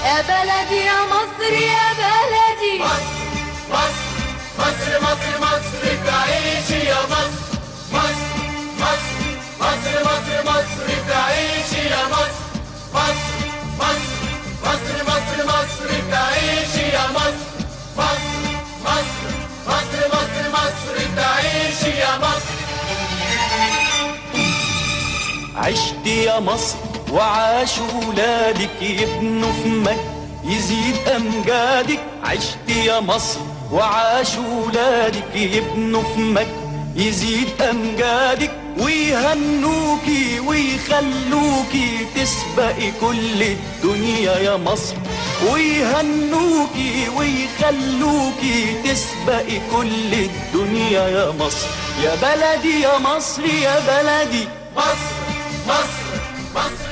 يا بلدي يا مصر يا بلدي. مصر مصر مصر مصر مصر تعيش يا مصر. مصر مصر مصر مصر مصر تعيش يا مصر. مصر مصر مصر مصر مصر تعيش يا مصر. مصر مصر مصر مصر مصر تعيش يا مصر. عشت يا مصر وعاش ولادك يبنوا في مجد يزيد أمجادك. عشت يا مصر وعاش ولادك يبنوا في مجد يزيد أمجادك، ويهنوكي ويخلوكي تسبقي كل الدنيا يا مصر. ويهنوكي ويخلوكي تسبقي كل الدنيا يا مصر. يا بلدي يا مصر يا بلدي. مصر مصر مصر